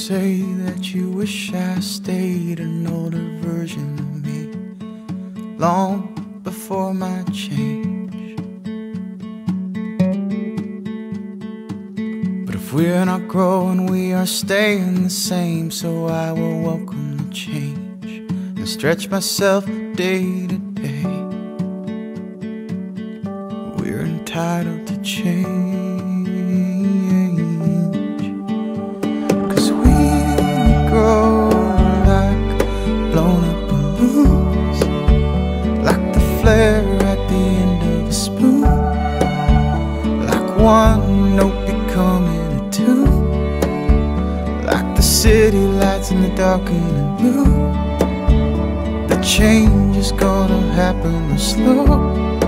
say that you wish I stayed an older version of me, long before my change. But if we're not growing, we are staying the same. So I will welcome the change and stretch myself day to day. We're entitled to change. At the end of a spoon, like one note becoming a tune, like the city lights in the dark and the blue. The change is gonna happen slow,